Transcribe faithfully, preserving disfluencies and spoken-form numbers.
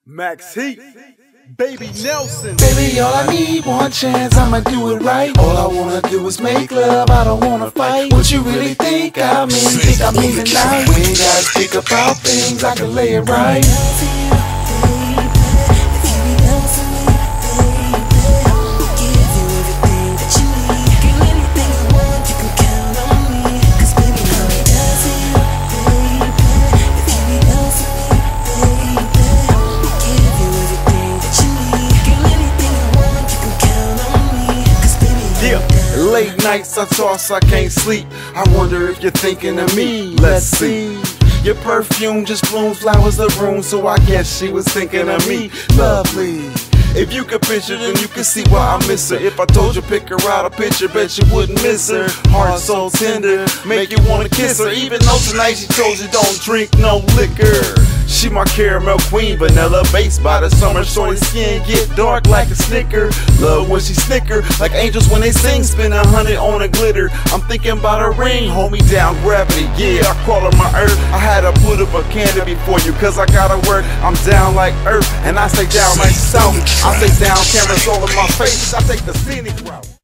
Max Heat, Baby Nelson. Baby, all I need, one chance, I'ma do it right. All I wanna do is make love, I don't wanna fight. What you really think I mean? Think I mean tonight? We ain't gotta speak about things, I can lay it right. Late nights I toss, I can't sleep. I wonder if you're thinking of me. Let's see. Your perfume just blooms flowers the room, so I guess she was thinking of me. Lovely. If you could picture, then you could see why I miss her. If I told you pick her out a picture, bet you wouldn't miss her. Heart so tender, make you wanna kiss her. Even though tonight she told you don't drink no liquor. She my caramel queen, vanilla base by the summer. Shorty skin get dark like a snicker. Love when she snicker, like angels when they sing. Spin a hundred on a glitter. I'm thinking about a ring, hold me down, gravity. Yeah, I call her my earth. I had to put up a candle before you, cause I gotta work. I'm down like earth, and I stay down like south. I stay down, cameras all in my face. I take the scenic route.